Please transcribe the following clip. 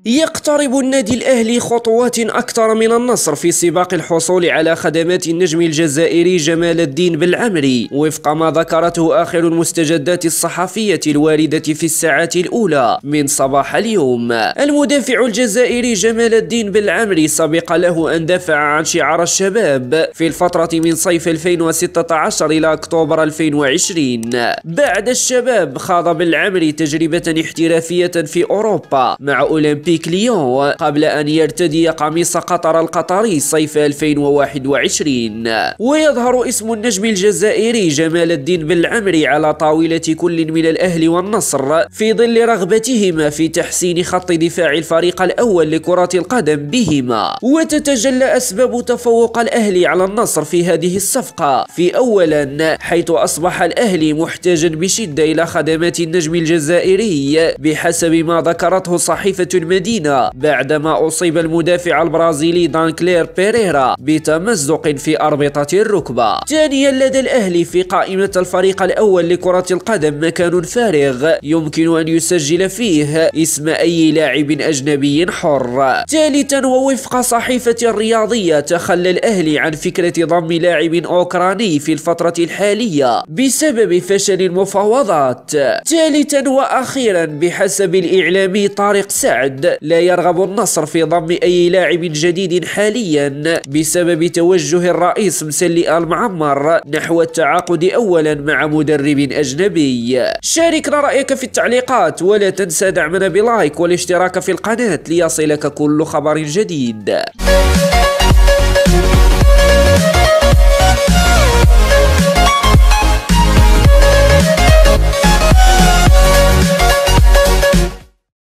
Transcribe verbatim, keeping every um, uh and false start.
يقترب النادي الأهلي خطوات أكثر من النصر في سباق الحصول على خدمات النجم الجزائري جمال الدين بالعمري وفق ما ذكرته آخر المستجدات الصحفية الواردة في الساعات الأولى من صباح اليوم. المدافع الجزائري جمال الدين بالعمري سبق له أن دافع عن شعار الشباب في الفترة من صيف ألفين وستة عشر إلى أكتوبر ألفين وعشرين. بعد الشباب خاض بالعمري تجربة احترافية في أوروبا مع أولمبيك ليون قبل أن يرتدي قميص قطر القطري صيف ألفين وواحد وعشرين. ويظهر اسم النجم الجزائري جمال الدين بالعمري على طاولة كل من الأهلي والنصر في ظل رغبتهما في تحسين خط دفاع الفريق الأول لكرة القدم بهما. وتتجلى أسباب تفوق الأهلي على النصر في هذه الصفقة في أولا حيث أصبح الأهلي محتاجا بشدة إلى خدمات النجم الجزائري بحسب ما ذكرته صحيفة المدينة بعدما أصيب المدافع البرازيلي دانكلير بيريرا بتمزق في أربطة الركبة. ثانيا لدى الأهلي في قائمة الفريق الأول لكرة القدم مكان فارغ يمكن أن يسجل فيه اسم أي لاعب أجنبي حر. ثالثا ووفق صحيفة الرياضية تخلى الأهلي عن فكرة ضم لاعب أوكراني في الفترة الحالية بسبب فشل المفاوضات. ثالثا وأخيرا بحسب الإعلامي طارق سعد لا يرغب النصر في ضم أي لاعب جديد حاليا بسبب توجه الرئيس مسلي آل معمر نحو التعاقد أولا مع مدرب أجنبي. شاركنا رأيك في التعليقات ولا تنسى دعمنا بلايك والاشتراك في القناة ليصلك كل خبر جديد.